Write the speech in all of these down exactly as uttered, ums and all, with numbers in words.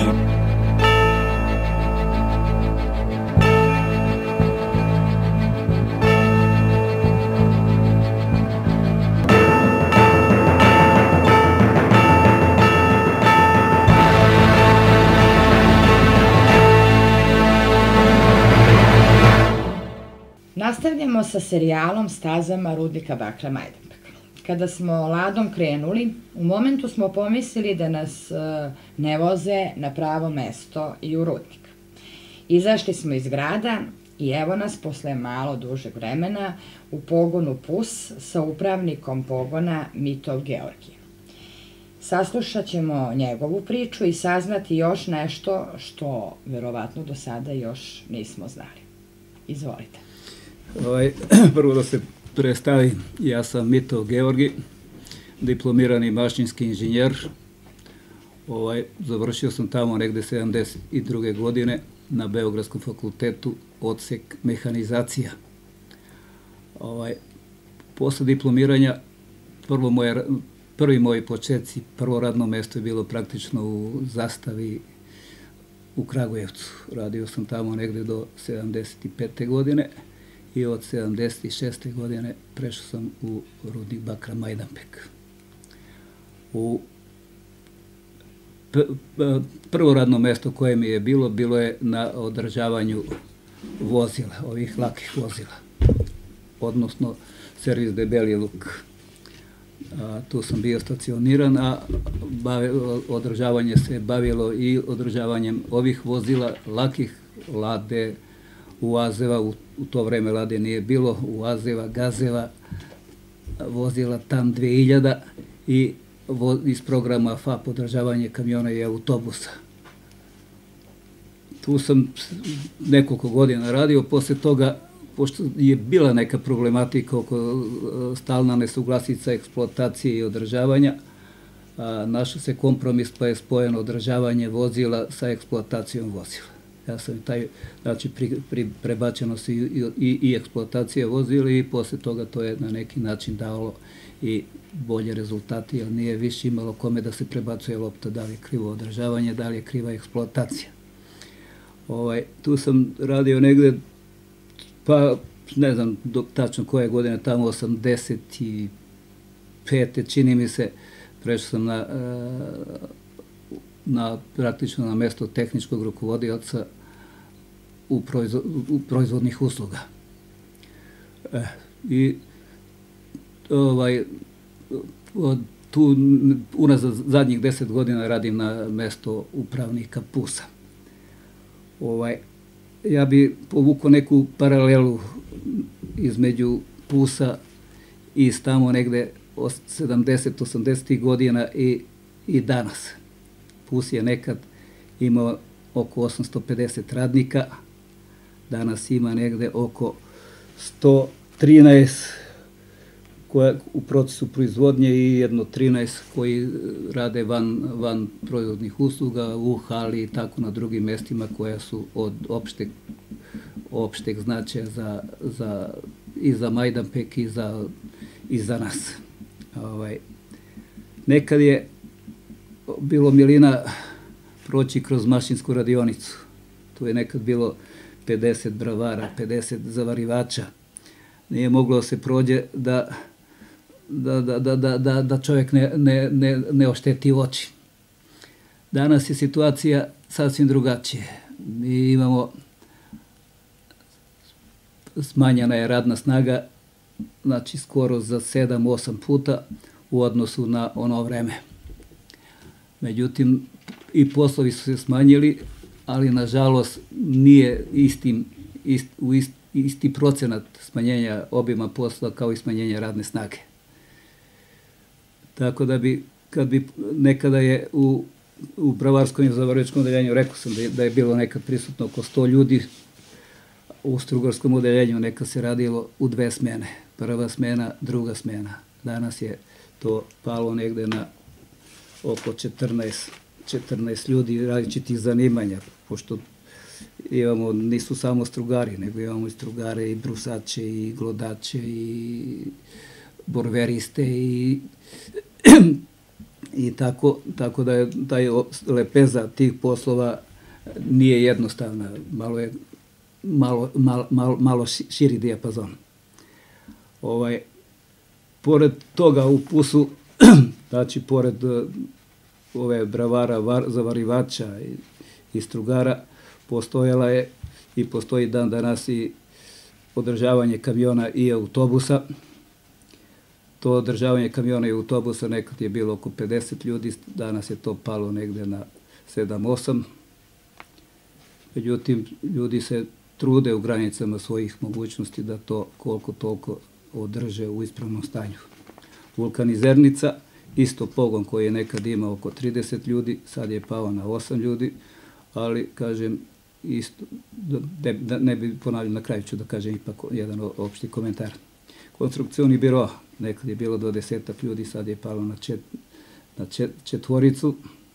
Nastavljamo sa serijalom Stazama rudnika bakra Majdanpeka. Kada smo ladom krenuli, u momentu smo pomislili da nas ne voze na pravo mesto i u rudnik. Izašli smo iz grada i evo nas posle malo dužeg vremena u pogonu P U S sa upravnikom pogona Mitov Georgije. Saslušat ćemo njegovu priču i saznati još nešto što verovatno do sada još nismo znali. Izvolite. Prvo da se predstavi, ja sam Mitov Georgi, diplomirani mašinski inženjer. Završio sam tamo negde sedamdeset druge godine na Beogradskom fakultetu odsek mehanizacija. Posle diplomiranja, prvi moji početci, prvo radno mesto je bilo praktično u Zastavi u Kragujevcu. Radio sam tamo negde do sedamdeset pete godine. I od sedamdeset šeste godine prešao sam u rudnik bakra Majdanpek. Prvo radno mesto koje mi je bilo, bilo je na održavanju vozila, ovih lakih vozila, odnosno servis Debeli Luk. Tu sam bio stacioniran, a održavanje se bavilo i održavanjem ovih vozila, lakih, Lade, Uazeva, u to vreme Lade nije bilo, Uazeva, Gazeva, vozila TAM dve hiljade i iz programa F A P održavanje kamiona i autobusa. Tu sam nekoliko godina radio, posle toga, pošto je bila neka problematika oko stalna nesuglasica eksploatacije i održavanja, našao se kompromis pa je spojeno održavanje vozila sa eksploatacijom vozila. Ja sam taj, znači, prebačeno se i eksploatacija vozila i posle toga to je na neki način dalo i bolje rezultate, jer nije više imalo kome da se prebacuje lopta, da li je krivo održavanje, da li je kriva eksploatacija. Tu sam radio negde, pa ne znam tačno koje godine, tamo osamdeset pete čini mi se, prešao sam na na praktično na mesto tehničkog rukovodioca u proizvodnih usluga. I tu unazad zadnjih deset godina radim na mesto upravnika P U S-a. Ja bi povukao neku paralelu između P U S-a i tamo negde sedamdeset osamdesetih godina i danas. P U S je nekad imao oko osamsto pedeset radnika, danas ima negde oko sto trinaest u procesu proizvodnje i jedno trinaest koji rade van proizvodnih usluga, u hali i tako na drugim mestima koja su od opšteg značaja i za Majdanpek i za nas. Nekad je bilo milina proći kroz mašinsku radionicu. Tu je nekad bilo pedeset bravara, pedeset zavarivača. Nije moglo da se prođe da čovjek ne ošteti oči. Danas je situacija sasvim drugačija. Mi imamo, smanjena je radna snaga, znači skoro za sedam osam puta u odnosu na ono vreme. Međutim, i poslovi su se smanjili, ali nažalost nije isti procenat smanjenja obima posla kao i smanjenja radne snage. Tako da bi, kad bi nekada je u bravarskom i zavarivačkom odeljenju, rekao sam da je bilo nekad prisutno oko sto ljudi, u strugarskom odeljenju nekad se radilo u dve smene. Prva smena, druga smena. Danas je to palo negde na oko četrnaest ljudi različitih zanimanja, pošto imamo, nisu samo strugari, nego imamo i strugare, i brusače, i glodače, i borveriste, I tako, tako da je taj lepeza tih poslova nije jednostavna, malo je malo, malo, malo, malo širi dijapazon. Ovaj, pored toga u Pusu, znači pored ove bravara var, zavarivača i, i strugara, postojala je i postoji dan danas i održavanje kamiona i autobusa. To održavanje kamiona i autobusa nekad je bilo oko pedeset ljudi, danas je to palo negde na sedam osam. Međutim, ljudi se trude u granicama svojih mogućnosti da to koliko toliko održe u ispravnom stanju. Vulkanizernica, isto pogon koji je nekad imao oko trideset ljudi, sad je pao na osam ljudi, ali, kažem, isto, ne, ne bi ponavljao, na kraju ću da kažem ipak jedan opšti komentar. Konstrukcioni biro, nekad je bilo dvadesetak ljudi, sad je palo na, čet, na čet, četvoricu.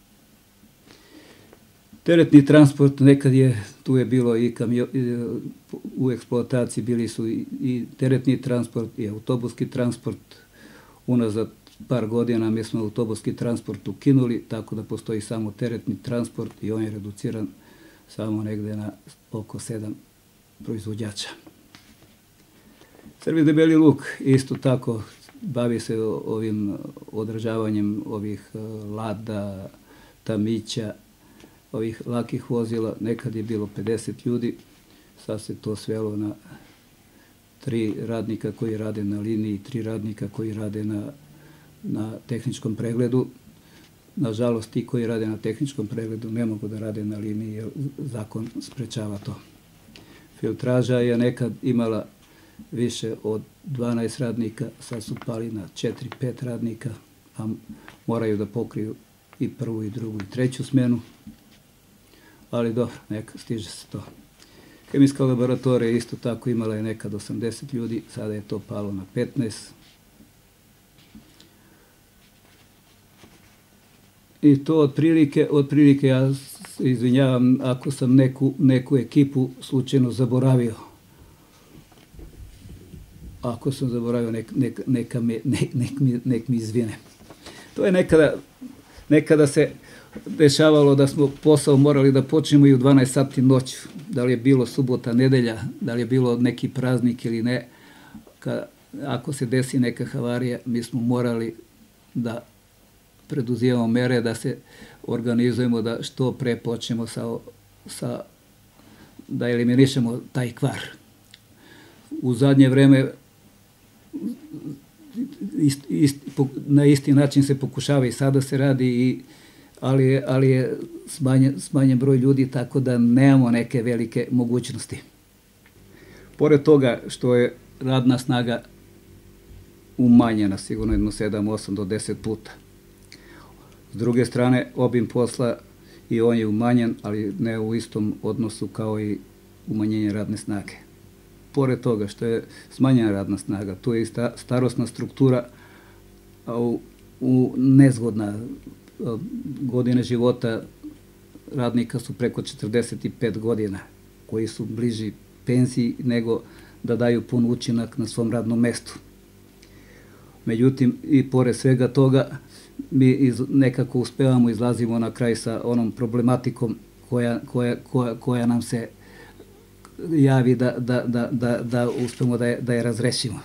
Teretni transport, nekad je, tu je bilo i kamio, u eksploataciji bili su i, i teretni transport i autobuski transport. Unazad par godina mi smo autobuski transport ukinuli, tako da postoji samo teretni transport i on je reduciran samo negde na oko sedam proizvođača. Servis Debeli Luk isto tako bavi se ovim održavanjem ovih Lada, Tamića, ovih lakih vozila. Nekad je bilo pedeset ljudi, sad se to svelo na tri radnika koji rade na liniji, tri radnika koji rade na, na tehničkom pregledu. Nažalost, ti koji rade na tehničkom pregledu ne mogu da rade na liniji, jer zakon sprečava to. Filtraža je nekad imala više od dvanaest radnika, sad su pali na četiri pet radnika, a moraju da pokriju i prvu i drugu i treću smenu. Ali dobro, neka, stiže se to. Hemijska laboratorija isto tako imala je nekad osamdeset ljudi, sada je to palo na petnaest. I to otprilike, otprilike ja se izvinjavam ako sam neku, neku ekipu slučajno zaboravio. Ako sam zaboravio, nek, nek, neka me, nek, nek, mi, nek mi izvine. To je nekada, nekada se dešavalo da smo posao morali da počnemo i u dvanaest sati noću. Da li je bilo subota, nedelja, da li je bilo neki praznik ili ne. Ka, ako se desi neka havarija, mi smo morali da preduzimamo mere, da se organizujemo, da što pre počnemo sa, sa, da eliminišemo taj kvar. U zadnje vreme ist, ist, na isti način se pokušava i sada se radi, i, ali, je, ali je smanjen, smanjen broj ljudi, tako da nemamo neke velike mogućnosti. Pored toga što je radna snaga umanjena sigurno jedno sedam, osam do deset puta. S druge strane, obim posla i on je umanjen, ali ne u istom odnosu kao i umanjenje radne snage. Pored toga što je smanjena radna snaga, tu je i starosna struktura, a u, u nezgodna godine života radnika su preko četrdeset pet godina, koji su bliži penziji nego da daju pun učinak na svom radnom mestu. Međutim, i pored svega toga, mi iz, nekako uspevamo, izlazimo na kraj sa onom problematikom koja, koja, koja, koja nam se javi da, da, da, da, da uspemo da je, da je razrešimo.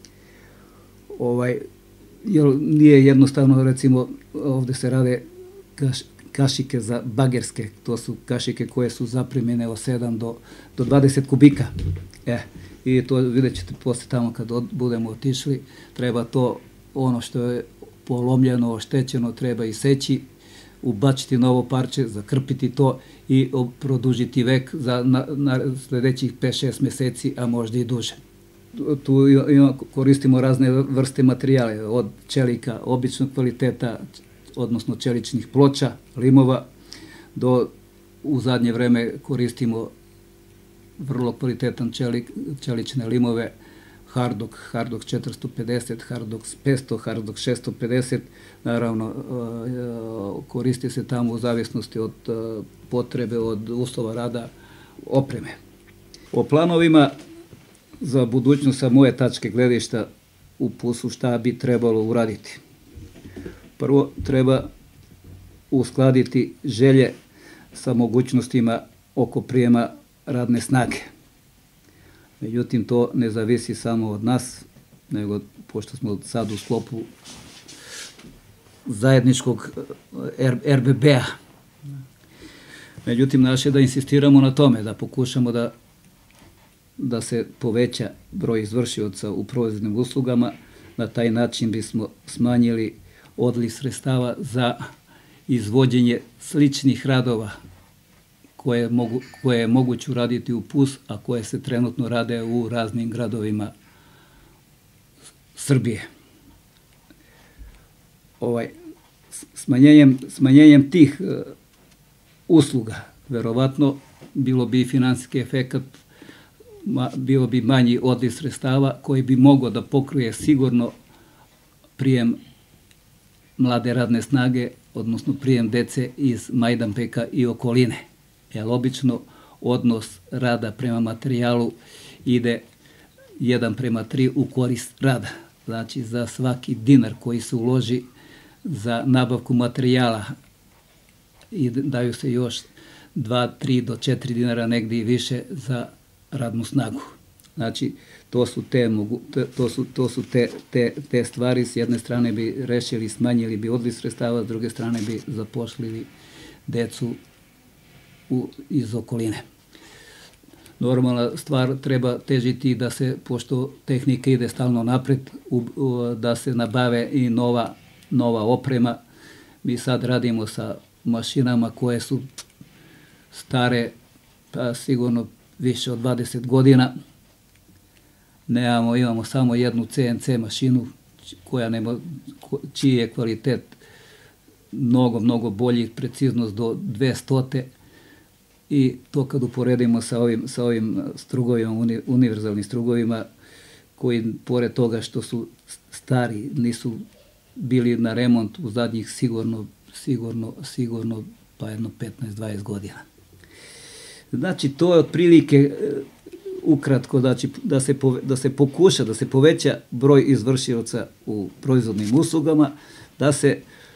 Ovaj, jer nije jednostavno, recimo, ovde se rade kaš, kašike za bagerske, to su kašike koje su zapremljene od sedam do dvadeset kubika. E, i to vidjet ćete posle tamo kad od, budemo otišli, treba to, ono što je polomljeno, oštećeno, treba iseći, ubačiti novo parče, zakrpiti to i produžiti vek za na, na sledećih pet šest meseci, a možda i duže. Tu ima, koristimo razne vrste materijale, od čelika običnog kvaliteta, odnosno čeličnih ploča, limova, do u zadnje vreme koristimo vrlo kvalitetan čelik, čelične limove, Hardok, Hardok četiristo pedeset, Hardok petsto, Hardok šesto pedeset, naravno koristi se tamo u zavisnosti od potrebe, od uslova rada, opreme. O planovima za budućnost sa moje tačke gledišta u Pusu šta bi trebalo uraditi. Prvo treba uskladiti želje sa mogućnostima oko prijema radne snage. Međutim, to ne zavisi samo od nas, nego pošto smo sad u sklopu zajedničkog er be be-a. Međutim, naše da insistiramo na tome, da pokušamo da, da se poveća broj izvršioca u proizvodnim uslugama. Na taj način bismo smanjili odliv sredstava za izvođenje sličnih radova koje, mogu, koje je moguće uraditi u P U S, a koje se trenutno rade u raznim gradovima Srbije. Ovaj, smanjenjem, smanjenjem tih uh, usluga, verovatno, bilo bi finansijski efekat, ma, bilo bi manji odliv sredstava koji bi mogao da pokrije sigurno prijem mlade radne snage, odnosno prijem dece iz Majdanpeka i okoline. Jer obično odnos rada prema materijalu ide jedan prema tri u korist rada. Znači, za svaki dinar koji se uloži za nabavku materijala i daju se još dva, tri do četiri dinara, negdje i više za radnu snagu. Znači, to su te, to su, to su te, te, te stvari. S jedne strane bi rešili, smanjili bi odliv sredstava, s druge strane bi zaposlili decu u, iz okoline. Normalna stvar, treba težiti da se, pošto tehnika ide stalno napred, u, u, da se nabave i nova, nova oprema. Mi sad radimo sa mašinama koje su stare, pa sigurno više od dvadeset godina. Nemamo, imamo samo jednu ce en ce mašinu koja nema, čiji je kvalitet mnogo, mnogo bolji, preciznost do dvesta, i to kad uporedimo sa ovim, sa ovim strugovima, uni, univerzalnim strugovima, koji pored toga što su stari, nisu bili na remont u zadnjih sigurno, sigurno, sigurno pa jedno petnaest do dvadeset godina. Znači, to je otprilike ukratko, znači, da se, da se pokuša, da se poveća broj izvršioca u proizvodnim uslugama, da se,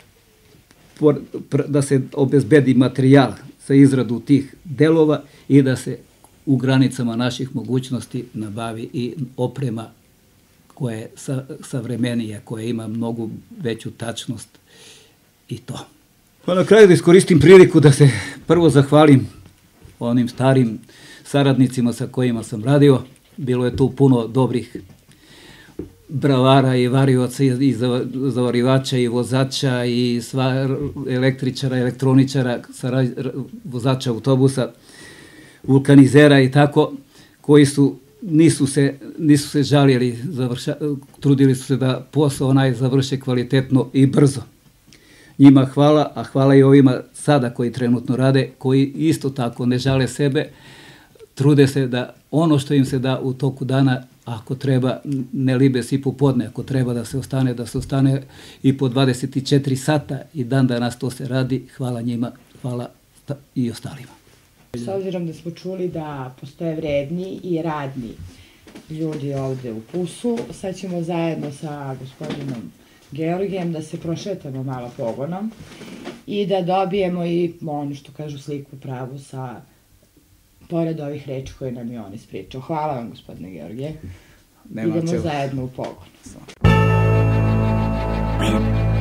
da se obezbedi materijal za izradu tih delova i da se u granicama naših mogućnosti nabavi i oprema koja je savremenija, koja ima mnogo veću tačnost i to. Pa na kraju da iskoristim priliku da se prvo zahvalim onim starim saradnicima sa kojima sam radio. Bilo je tu puno dobrih bravara i varioca i zavarivača i vozača i sva električara, elektroničara, vozača autobusa, vulkanizera i tako, koji su, nisu se, nisu se žalili, završa, trudili su se da posao onaj završe kvalitetno i brzo. Njima hvala, a hvala i ovima sada koji trenutno rade, koji isto tako ne žale sebe, trude se da ono što im se da u toku dana, ako treba, ne libe se i popodne, ako treba da se ostane, da se ostane i po dvadeset četiri sata i dan danas to se radi. Hvala njima, hvala i ostalima. S obzirom da smo čuli da postoje vredni i radni ljudi ovde u P U S-u, sad ćemo zajedno sa gospodinom Georgijem da se prošetamo malo pogonom i da dobijemo i ono što kažu sliku pravu sa pored ovih reči koje nam je on ispričao. Hvala vam, gospodine Georgije. Idemo zajedno u pogon.